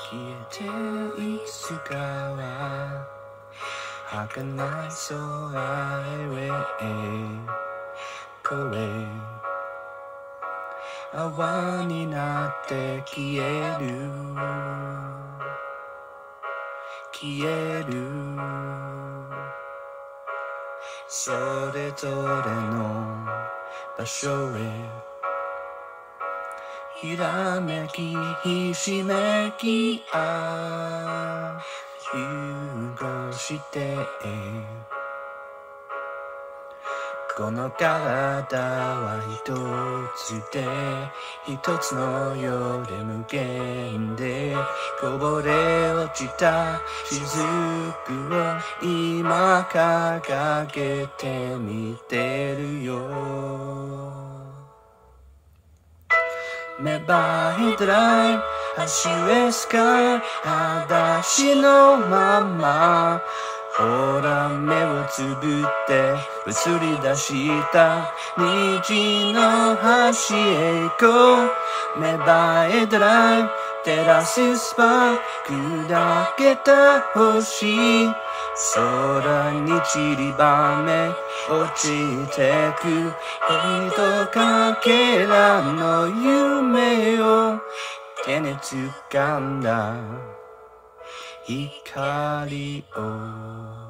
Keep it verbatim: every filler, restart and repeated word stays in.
消えていつかは儚い空へ越え泡になって消える消えるそれぞれの場所へひらめきひしめきあ融合してこの体は一つで一つのようで無限でこぼれ落ちた雫を今掲げてみてるよ芽生えたら足へスカイ裸足のままほら目をつぶって映り出した虹の端へ行こう芽生えたら照らすスパーク砕けた星空に散りばめ落ちてくひとかけらの夢を手に掴んだ光を